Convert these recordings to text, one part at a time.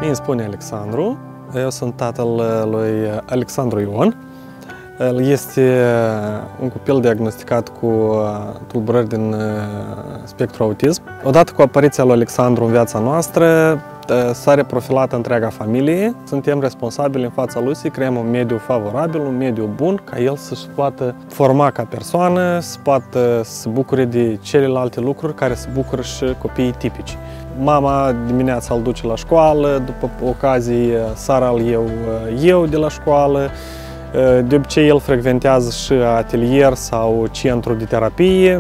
Mie îmi spune Alexandru, eu sunt tatăl lui Alexandru Ion. El este un copil diagnosticat cu tulburări din spectru autism. Odată cu apariția lui Alexandru în viața noastră, s-a reprofilat întreaga familie. Suntem responsabili în fața lui să creăm un mediu favorabil, un mediu bun, ca el să-și poată forma ca persoană, să poată să bucure de celelalte lucruri care se bucură și copiii tipici. Mama dimineața îl duce la școală, după ocazii seara îl iau eu de la școală. De obicei el frecventează și atelier sau centru de terapie.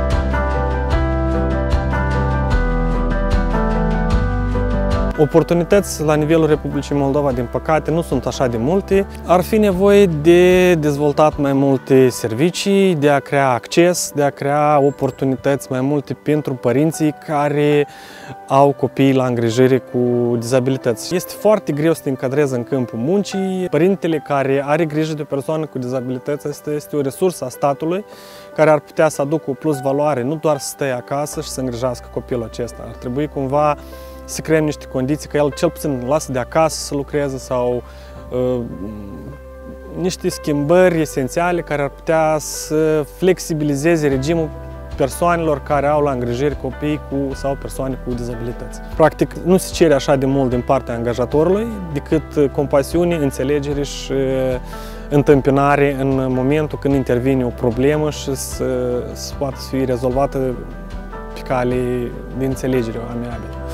Oportunități la nivelul Republicii Moldova, din păcate, nu sunt așa de multe. Ar fi nevoie de dezvoltat mai multe servicii, de a crea acces, de a crea oportunități mai multe pentru părinții care au copii la îngrijire cu dizabilități. Este foarte greu să te încadrezi în câmpul muncii. Părintele care are grijă de o persoană cu dizabilități este o resursă a statului care ar putea să aducă o plus valoare, nu doar să stea acasă și să îngrijească copilul acesta. Ar trebui cumva să creăm niște condiții ca el cel puțin lasă de acasă să lucreze sau niște schimbări esențiale care ar putea să flexibilizeze regimul persoanelor care au la îngrijire copii sau persoane cu dizabilități. Practic, nu se cere așa de mult din partea angajatorului decât compasiune, înțelegere și întâmpinare în momentul când intervine o problemă și să poată fi rezolvată pe cale de înțelegere amiabilă.